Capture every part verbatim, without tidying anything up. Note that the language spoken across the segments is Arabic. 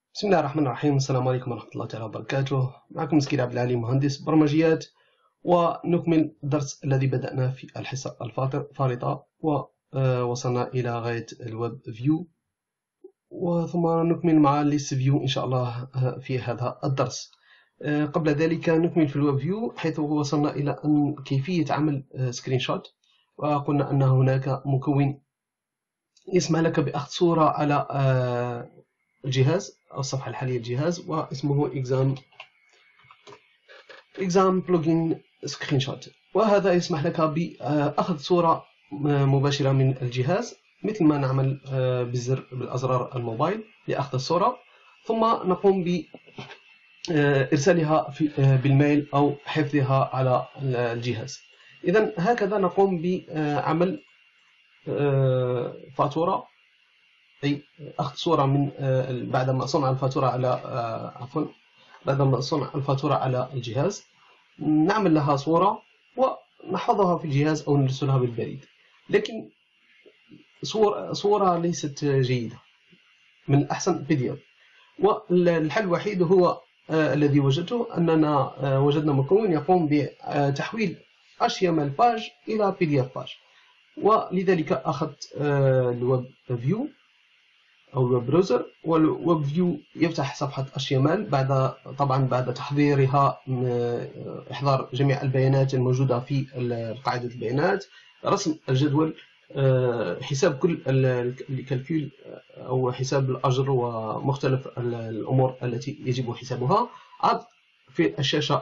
بسم الله الرحمن الرحيم. السلام عليكم ورحمة الله تعالى وبركاته. معكم مسكين عبد العلي، مهندس برمجيات، ونكمل الدرس الذي بدأنا في الحصة الفارطة ووصلنا إلى غاية الويب فيو، وثم نكمل مع ليست فيو إن شاء الله في هذا الدرس. قبل ذلك نكمل في الويب فيو حيث وصلنا إلى أن كيفية عمل سكرين شوت، وقلنا أن هناك مكون يسمح لك بأخذ صورة على الجهاز أو الصفحة الحالية للجهاز، واسمه exam exam plugin screenshot، وهذا يسمح لك بأخذ صورة مباشرة من الجهاز مثل ما نعمل بالزر بالأزرار الموبايل لأخذ الصورة، ثم نقوم بإرسالها بالميل أو حفظها على الجهاز. إذن هكذا نقوم بعمل فاتورة، أي أخذ صورة من بعدما صنع الفاتورة على عفوا بعدما صنع الفاتورة على الجهاز نعمل لها صورة ونحفظها في الجهاز أو نرسلها بالبريد. لكن صورة, صورة ليست جيدة، من الأحسن بي دي اف. والحل الوحيد هو الذي وجدته أننا وجدنا مكون يقوم بتحويل إتش تي إم إل باج إلى بي دي اف باج، ولذلك أخذت الويب فيو أو الويب براوزر، والويب فيو يفتح صفحة إتش تي إم إل بعد طبعا بعد تحضيرها، إحضار جميع البيانات الموجودة في قاعدة البيانات، رسم الجدول، حساب كل الكالكول أو حساب الأجر ومختلف الأمور التي يجب حسابها، عرض في الشاشة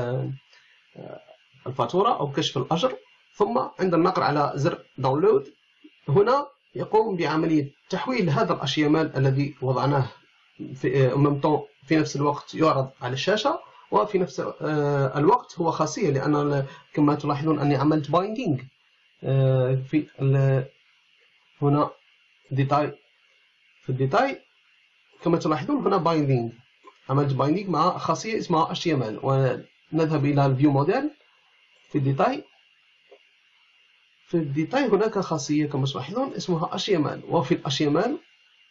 الفاتورة أو كشف الأجر، ثم عند النقر على زر داونلود هنا يقوم بعملية تحويل هذا الإتش تي إم إل الذي وضعناه في في نفس الوقت يعرض على الشاشة، وفي نفس الوقت هو خاصية، لأن كما تلاحظون أني عملت بايندينج في هنا ديتاي في الديتاي كما تلاحظون هنا بايندينج، عملت بايندينج مع خاصية اسمها إتش تي إم إل. ونذهب إلى الفيو موديل في الديتاي. في الديتاي هناك خاصية كما تلاحظون اسمها إتش تي إم إل، وفي ال إتش تي إم إل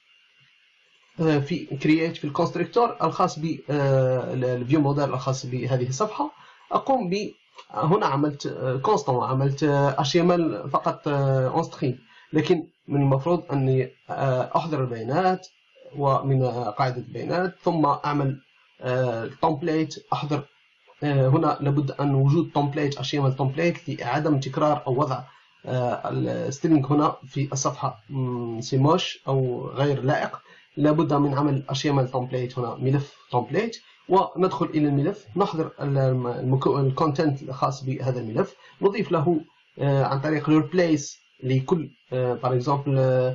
في create في الكونستركتور الخاص بالفيو موديل الخاص بهذه الصفحة، أقوم ب هنا عملت كونستون، عملت إتش تي إم إل فقط اون ستريم، لكن من المفروض أني أحضر البيانات ومن قاعدة البيانات، ثم أعمل تمبليت، أحضر هنا لابد أن وجود تمبليت إتش تي إم إل تمبليت لعدم تكرار أو وضع السترينج هنا في الصفحة سيموش أو غير لائق. لابد من عمل إتش تي إم إل تمبليت، هنا ملف تمبليت، وندخل إلى الملف، نحضر الكونتنت الخاص بهذا الملف، نضيف له عن طريق replace لكل par exemple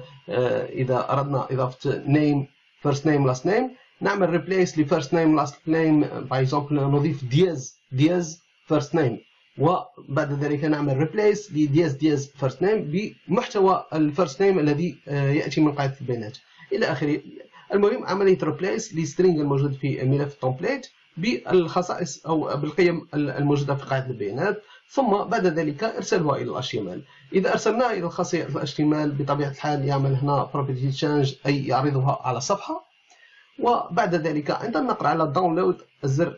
إذا أردنا إضافة name first name last name نعمل replace ل first name last name par exemple نضيف دياز دياز first name، وبعد ذلك نعمل replace لدياز دياز first name بمحتوى الفيرست نيم الذي يأتي من قاعدة البيانات إلى آخره. المهم عملية replace لسترينج الموجود في ملف template بالخصائص أو بالقيم الموجودة في قاعدة البيانات، ثم بعد ذلك إرسالها إلى إتش تي إم إل. إذا أرسلناها إلى الخاصية إتش تي إم إل بطبيعة الحال يعمل هنا property change، أي يعرضها على الصفحة، وبعد ذلك عند النقر على download الزر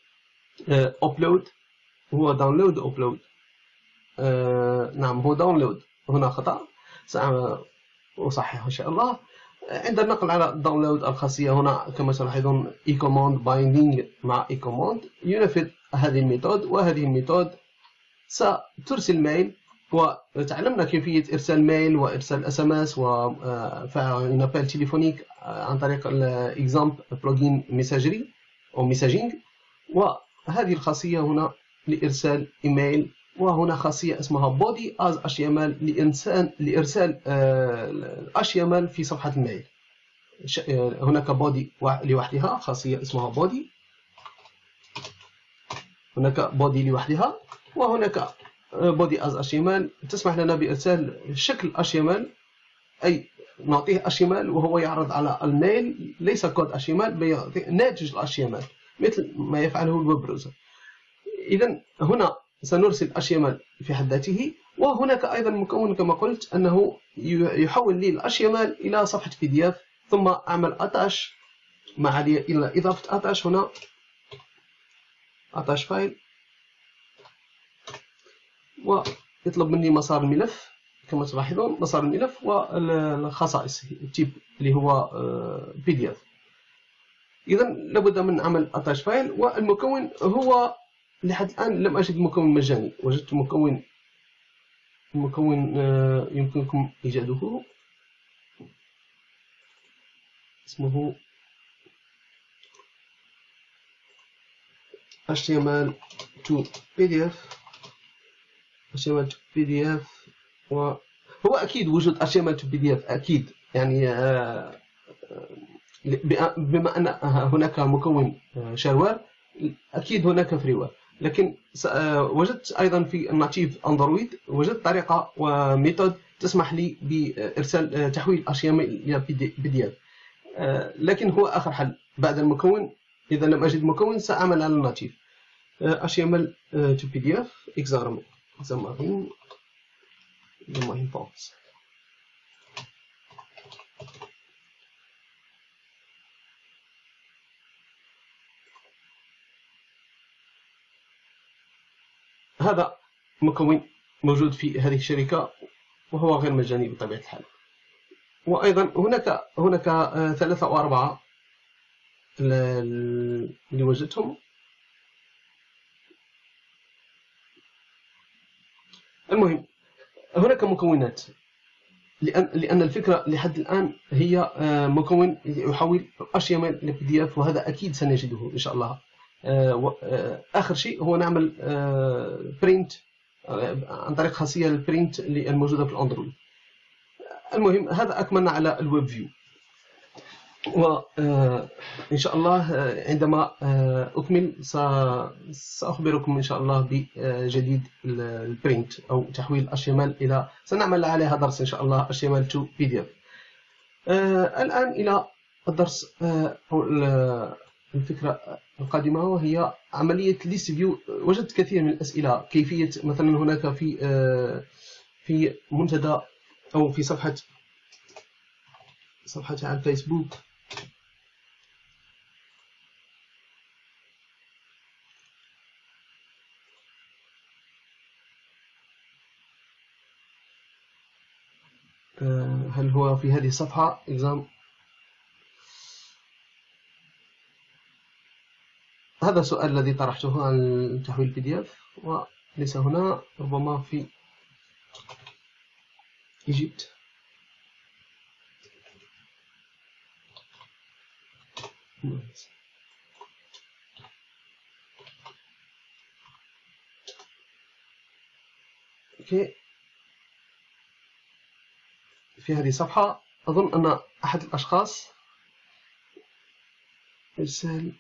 upload، هو download upload نعم هو download، هنا خطأ سأصحح إن شاء الله. عند النقل على الداونلود الخاصية هنا كما تلاحظون اي كوماند بايندينج مع اي كوماند ينفذ هذه الميثود، وهذه الميثود سترسل ميل، وتعلمنا كيفية إرسال ميل وإرسال اس ام اس وفعل ابل تليفونيك عن طريق الاكزام بلوجين ميساجري أو ميساجينج، وهذه الخاصية هنا لإرسال إيميل، وهنا خاصية اسمها body as إتش تي إم إل لإنسان لإرسال إتش تي إم إل في صفحة الميل. هناك body لوحدها، خاصية اسمها body، هناك body لوحدها، وهناك body as إتش تي إم إل تسمح لنا بإرسال شكل إتش تي إم إل، أي نعطيه إتش تي إم إل وهو يعرض على الميل، ليس كود إتش تي إم إل بل يعطي ناتج إتش تي إم إل مثل ما يفعله الويب براوزر. إذن هنا سنرسل إتش تي إم إل في حد ذاته، وهناك أيضا مكون كما قلت أنه يحول لي إتش تي إم إل إلى صفحة بي دي إف، ثم أعمل attach ما علي إلا إضافة أتاش هنا، أتاش فايل، ويطلب مني مسار الملف كما تلاحظون، مسار الملف والخصائص التيب اللي هو بي دي اف. إذا لابد من عمل أتاش فايل. والمكون هو لحد الآن لم أجد مكون مجاني، وجدت مكون مكون يمكنكم إيجاده، اسمه إتش تي إم إل تو بي دي إف. إتش تي إم إل تو بي دي إف، وهو أكيد وجود إتش تي إم إل تو بي دي إف أكيد، يعني بما أن هناك مكون شاروير أكيد هناك فريوير. لكن وجدت أيضا في الناتيف أندرويد وجدت طريقة وميثود تسمح لي بإرسال تحويل إتش تي إم إل إلى بي دي إف، لكن هو آخر حل بعد المكون. إذا لم أجد مكون سأعمل على الناتيف إتش تي إم إل to بي دي إف example example my thoughts. هذا مكون موجود في هذه الشركة وهو غير مجاني بطبيعة الحال. وأيضا هناك هناك ثلاثة أو أربعة اللي وجدتهم. المهم هناك مكونات، لأن لأن الفكرة لحد الآن هي مكون يحول إتش تي إم إل إلى بي دي إف، وهذا أكيد سنجده إن شاء الله. آخر شيء هو نعمل برينت عن طريق خاصية البرينت الموجودة في الأندرويد. المهم هذا أكملنا على الويب فيو، وإن شاء الله عندما أكمل سأخبركم إن شاء الله بجديد البرينت أو تحويل إتش تي إم إل إلى، سنعمل عليها درس إن شاء الله إتش تي إم إل تو بي دي إف. الآن إلى الدرس أو الفكرة القادمة، وهي عملية ليست فيو. وجدت كثير من الأسئلة كيفية مثلا هناك في في منتدى أو في صفحة صفحة على الفيسبوك هل هو في هذه الصفحة إكزام؟ هذا السؤال الذي طرحته عن تحويل بي دي إف، وليس هنا، ربما في إيجيبت. أوكي، في هذه الصفحة أظن أن أحد الأشخاص إرسال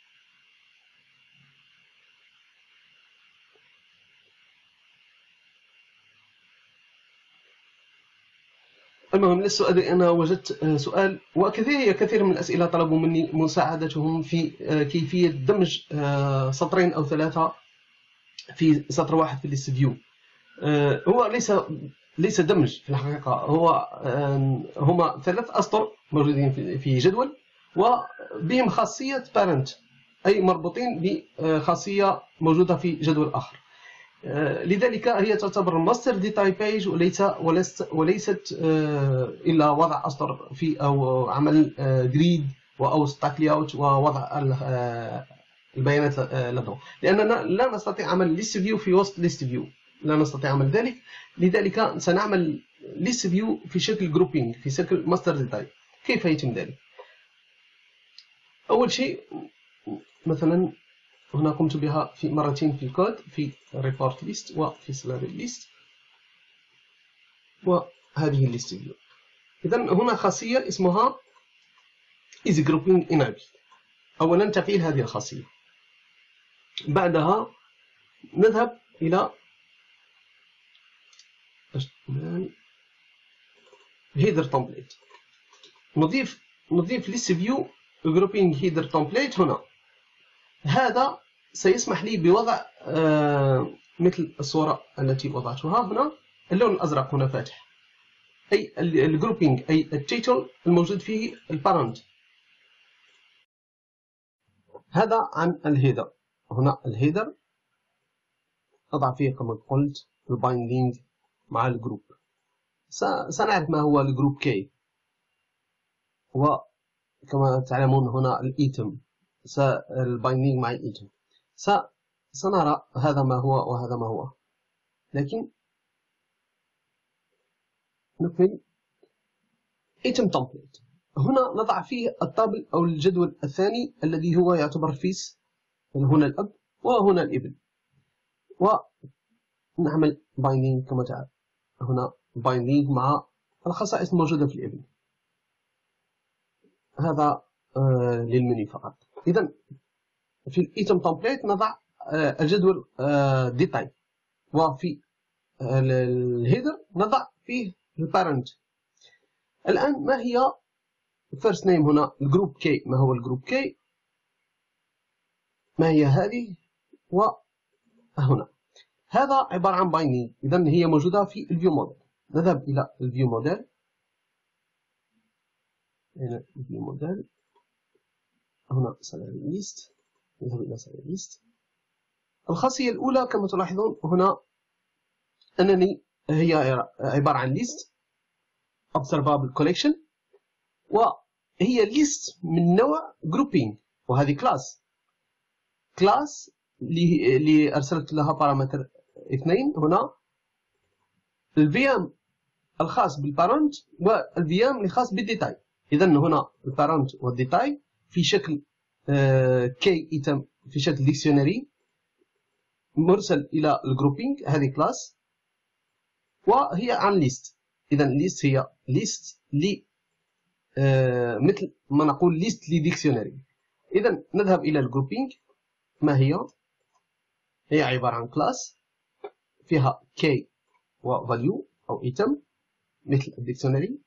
المهم للسؤال، أنا وجدت سؤال وكثير كثير من الأسئلة طلبوا مني مساعدتهم في كيفية دمج سطرين أو ثلاثة في سطر واحد في ليست فيو. هو ليس ليس دمج في الحقيقة، هو هما ثلاث أسطر موجودين في جدول وبهم خاصية parent، أي مربوطين بخاصية موجودة في جدول آخر. لذلك هي تعتبر ماستر ديتاي بيج، وليس وليست وليست الا وضع اسطر في او عمل جريد او ستاك لي اوت ووضع البيانات لديه، لاننا لا نستطيع عمل ليست فيو في وسط ليست فيو، لا نستطيع عمل ذلك. لذلك سنعمل ليست فيو في شكل جروبينج، في شكل ماستر ديتاي. كيف يتم ذلك؟ اول شيء مثلا هنا قمت بها في مرتين في الكود، في report list وفي salary list، وهذه list view. إذا هنا خاصية اسمها easy grouping enable. أولا تفعيل هذه الخاصية، بعدها نذهب إلى header template، نضيف نضيف list view grouping header template هنا. هذا سيسمح لي بوضع آه مثل الصورة التي وضعتها هنا. اللون الأزرق هنا فاتح، أي الجروبينج، أي التيتل الموجود فيه البارنت، هذا عن الهيدر. هنا الهيدر أضع فيه كما قلت البايندينج مع الجروب. سنعرف ما هو الجروب كي، وكما تعلمون هنا الإيتم، البايندينج مع الإيتم. سنرى هذا ما هو وهذا ما هو، لكن نكمل. item template هنا نضع فيه الطابل أو الجدول الثاني الذي هو يعتبر فيس، هنا الأب وهنا الابن، ونعمل بايندينج كما تعرف هنا بايندينج مع الخصائص الموجودة في الابن. هذا آه للمنيو فقط. إذا في الايتم تمبليت نضع آه الجدول آه ديتاي، وفي آه الهيدر نضع فيه البارنت. الآن ما هي first name؟ هنا الجروب كي. ما هو الجروب كي؟ ما هي هذه؟ وهنا هذا عبارة عن بايندينج. إذا هي موجودة في الفيو موديل. نذهب إلى الفيو موديل. هنا الفيو موديل، هنا salary list. نذهب إلى salary list. الخاصية الأولى كما تلاحظون هنا أنني هي عبارة عن list observable collection، وهي list من نوع grouping، وهذه class class اللي أرسلت لها بارامتر اثنين. هنا الفيام الخاص بالبارنت والفيام الخاص بالديتاي. إذا هنا البارنت والديتاي في شكل كي ايتم في شكل ديكشنري مرسل إلى الجروبينج، هذه كلاس، وهي عن ليست. إذا ليست هي ليست ل مثل ما نقول ليست لديكشنري. إذا نذهب إلى الجروبينج. ما هي؟ هي عبارة عن كلاس فيها كي وفاليو أو ايتم مثل الديكشنري،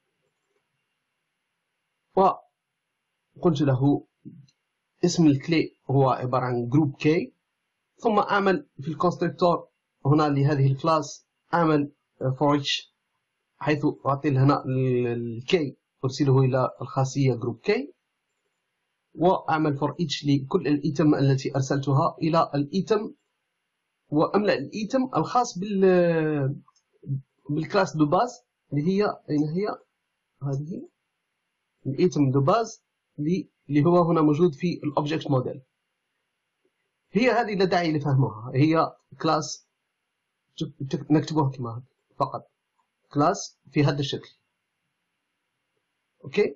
وقلت له اسم الكلي هو عبارة عن جروب كي. ثم أعمل في الكونستركتور هنا لهذه الكلاس أعمل for each، حيث أعطي هنا الكي أرسله إلى الخاصية جروب كي، وأعمل for each لكل الإيتم التي أرسلتها إلى الإيتم، وأملأ الإيتم الخاص بال بالكلاس دو باز اللي هي أين هي؟ هذه الإيتم دو باز اللي هو هنا موجود في الأوبجكت موديل. هي هذه لا داعي لفهمها، هي كلاس نكتبوها كما فقط كلاس في هذا الشكل. اوكي.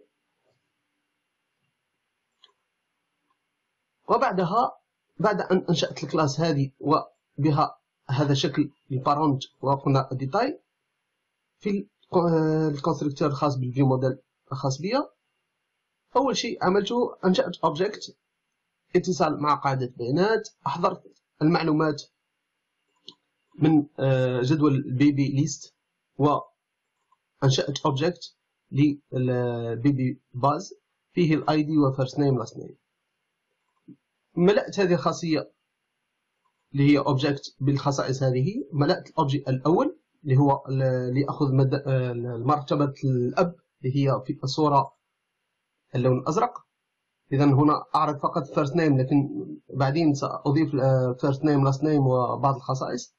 وبعدها بعد ان انشأت الكلاس هذه وبها هذا الشكل البارنت وقلنا الديتاي، في الكونستركتور الخاص بالفيو موديل الخاص بها، اول شيء عملته انشأت اوبجكت اتصال مع قاعدة بيانات، احضرت المعلومات من جدول البيبي ليست، وانشأت اوبجكت للبيبي باز فيه الاي دي وفيرست نيم لاست نيم. ملأت هذه الخاصية اللي هي اوبجكت بالخصائص هذه. ملأت الاوبجكت الاول اللي هو اللي اخذ مرتبة الاب اللي هي في الصورة اللون الازرق. اذا هنا اعرض فقط فيرست نيم، لكن بعدين ساضيف فيرست نيم لاست نيم وبعض الخصائص.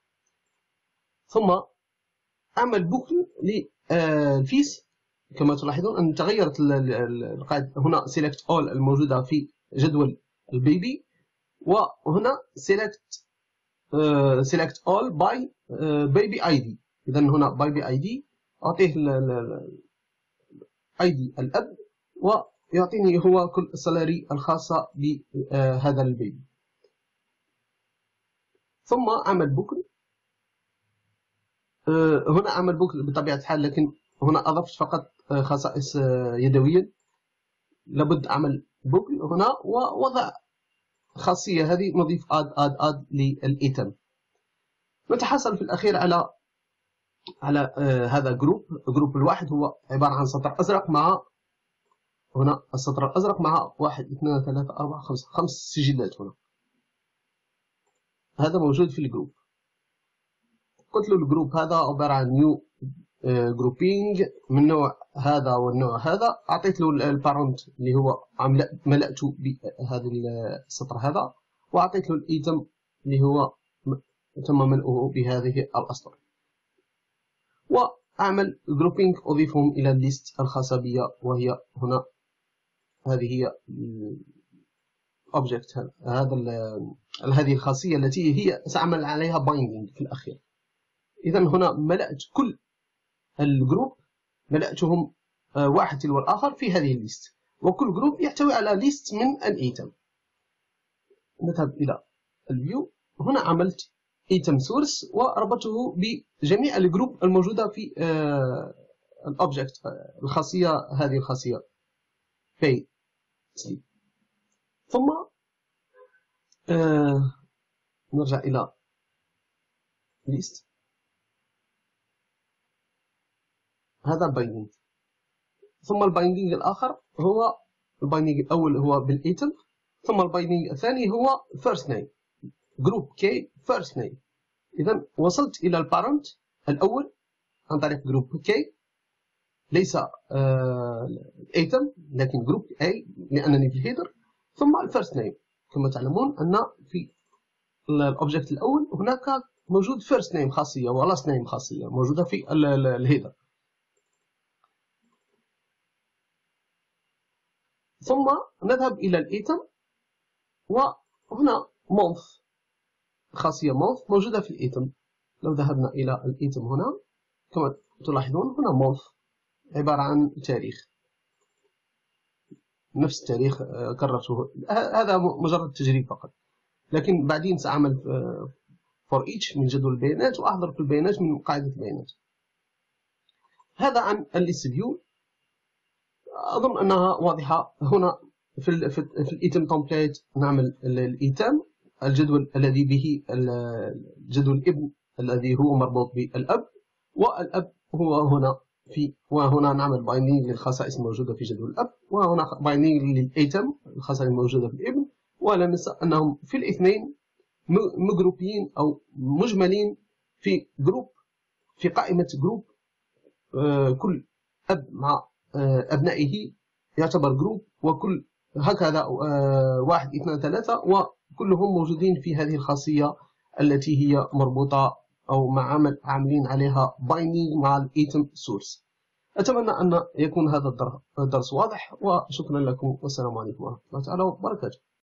ثم اعمل بوكل للفيس. كما تلاحظون ان تغيرت القاعدة هنا select all الموجودة في جدول البيبي، وهنا select uh, select all by uh, baby آي دي. اذا هنا baby آي دي اعطيه آي دي الاب، ويعطيني هو كل السالاري الخاصة بهذا البيبي. ثم اعمل بوكل. uh, هنا اعمل بوكل بطبيعة الحال، لكن هنا اضفت فقط خصائص يدويا. لابد اعمل بوكل هنا ووضع الخاصية هذه، نضيف اد اد اد للايتم. نتحصل في الاخير على على آه هذا جروب. جروب الواحد هو عبارة عن سطر ازرق مع هنا السطر الازرق مع واحد اثنين ثلاثة اربعة خمسة خمس سجلات. هنا هذا موجود في الجروب. قلت له الجروب هذا عبارة عن نيو جروبينج من نوع هذا والنوع هذا، أعطيت له البارنت اللي هو ملأته بهذا السطر هذا، وأعطيت له الإيتم اللي هو تم ملؤه بهذه الأسطر، وأعمل جروبينج أضيفهم إلى الليست الخاصة بي، وهي هنا هذه هي object هذا هذه الخاصية التي هي سأعمل عليها بايندينج في الأخير. إذا هنا ملأت كل الجروب، ملأتهم واحد تلو الآخر في هذه الليست، وكل جروب يحتوي على ليست من الإيتم. نذهب إلى الفيو، هنا عملت item source وربطته بجميع الجروب الموجودة في الأوبجكت الخاصية، هذه الخاصية pay sleep. ثم آه نرجع إلى list، هذا بايندينج. ثم البايندينج الآخر هو البايندينج الأول هو بالإيتم، ثم البايندينج الثاني هو first name جروب K first name. إذا وصلت إلى البارنت الأول عن طريق جروب K، ليس الإيتم لكن جروب A لأنني في الهيدر، ثم الفيرست نيم. كما تعلمون أن في الأوبجكت الأول هناك موجود فيرست نيم خاصية ولاست نيم خاصية موجودة في الهيدر. ثم نذهب إلى الإيتم، وهنا مونث خاصية مونث موجودة في الإيتم. لو ذهبنا إلى الإيتم هنا كما تلاحظون هنا مونث عبارة عن تاريخ، نفس التاريخ كررته، هذا مجرد تجريب فقط، لكن بعدين سأعمل for each من جدول البيانات وأحضر البيانات من قاعدة البيانات. هذا عن الليست فيو، أظن أنها واضحة. هنا في ال في, في الإيتم تمبليت نعمل الإيتم الجدول الذي به الجدول الابن الذي هو مربوط بالأب، والأب هو هنا في، وهنا نعمل بايندينج للخصائص الموجودة في جدول الأب، وهنا بايندينج للإيتم الخصائص الموجودة في الابن. ولا ننسى أنهم في الاثنين مجروبين أو مجملين في جروب، في قائمة جروب. آه كل أب مع آه أبنائه يعتبر جروب، وكل هكذا آه واحد اثنان ثلاثة، وكلهم موجودين في هذه الخاصية التي هي مربوطة أو مع عمل عاملين عليها بايندينج مع الإيتم سورس. أتمنى أن يكون هذا الدرس واضح، وشكرا لكم، والسلام عليكم ورحمة الله تعالى وبركاته.